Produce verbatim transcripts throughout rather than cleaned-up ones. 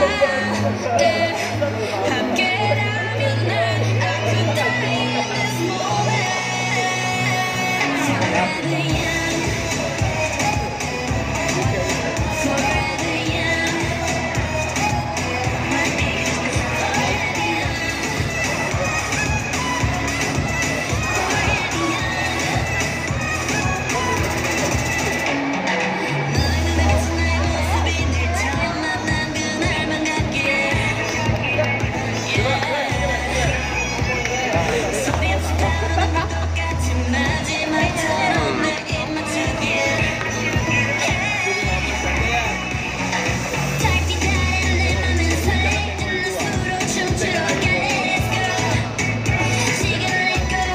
함께라면 난 아프다 in this moment. Forever young, forever young. My age is already young, already young. 너의 눈에 비친 나의 모습이 늘 처음 만난 그날만 같기에. 소리 없이 따라오는 똑같이 마지막처럼 내 입 맞추기에. 달 기다리는 내 맘은 설레이는 낯으로 춤추러 갈래. Let's go. 시간을 let go.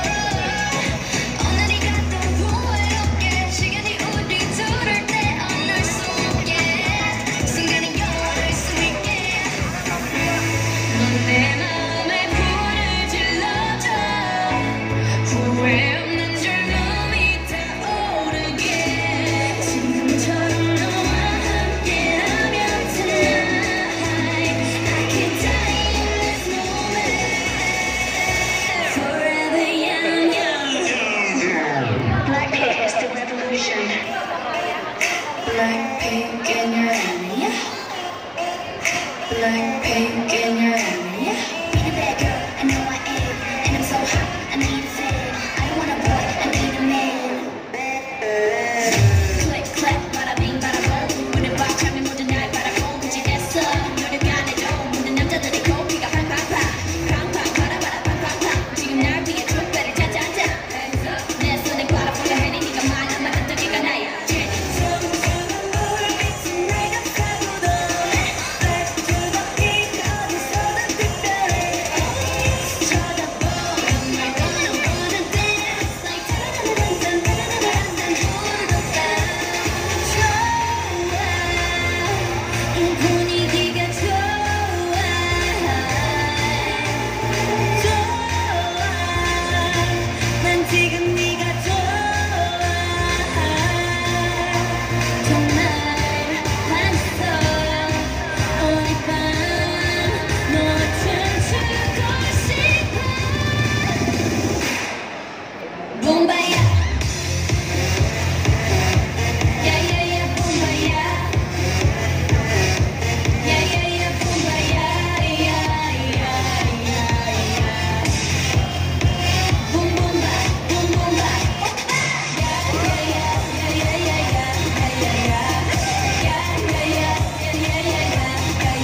오늘이 가도 후회롭게 시간이 우리 둘을 떼어낼 수 없게. 순간이 영원할 수 있게. 넌 내 마음에 불을 질러줘. 후회 없는 젊음이 타오르게. 지금처럼 너와 함께라면 tonight I can die in this moment. Forever young, young. BLACKPINK is the revolution. BLACKPINK in your area. BLACKPINK in your area. Be the bad girl, I know I am. And I'm so hot, I need a fan. I don't want a boy, I need a man. Click, clap, bada bing, bada boom. 문을 꽉 차면 모든 날 바라본 끝이 됐어. 노력안해도 모든 남자들이 고삐가 팡팡팡. 팡팡, 바라바라 팡팡팡. 지금 날 위해 촛배를 짜자자. 내 손에 바라 보여 해니 네가 말하면 끈적이가 나야. Boombaya, yeah yeah yeah, boombaya, yeah yeah yeah, boombaya, yeah yeah yeah, boom boom ba, boom boom ba, yeah yeah yeah yeah yeah yeah yeah yeah yeah yeah yeah yeah yeah yeah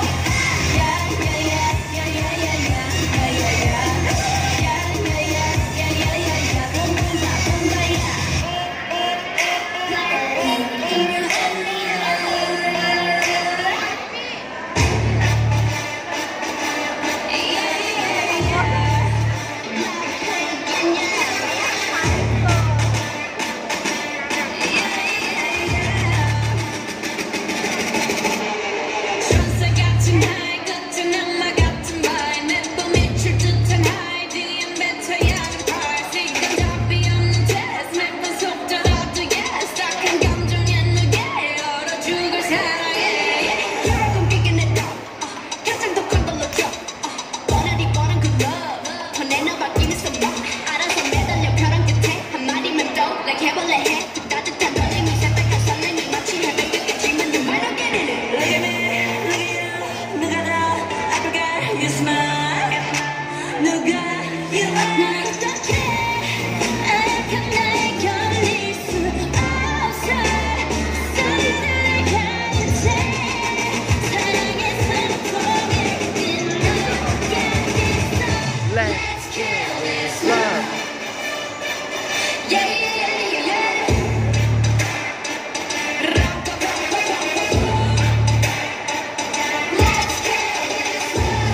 천사 같은 하이 끝은 악마 같은 바이 매번 미칠 듯한 하이디엔 뱉어야 하는 파티 시간 답이 없는 테스트 매번 속더라도 yes 딱한 감정에 누게 얼어 죽을 사랑해 결국 이게 내 덕 가장 더 큰 걸로 줘 뻔하디 뻔한 그 love 터내나 바뀌는 선물 알아서 매달려 벼랑 끝에 한마디만 더 like 해볼래 해 따뜻한 떨림이 새빨간 설렘이 마치 해변 끝까지만 좀 I don't get it. Look at me, look at you. 누가 더 아프게 you smile. 누가 you are. 어떡해 아약한 나에 견딜 수 없어. 소리들을 가진 채 사랑해서 포기된 너가 있어. Let's kill this love. Yeah yeah yeah yeah yeah. Let's kill this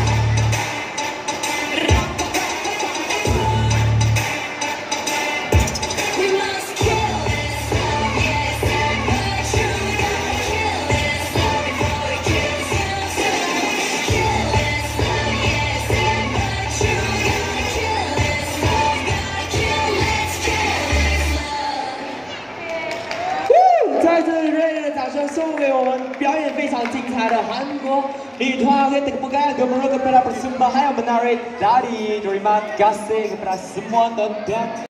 love. We must kill this love. Yes, but you gotta kill this love before we kill ourselves. Kill this love. Yes, but you gotta kill this love. Gotta kill. Let's kill this love. 在这里热烈的掌声生送给我们表演非常精彩的韩国女团 Kita kepada kepada persembahan yang menarik dari Terima kasih kepada semua nonton.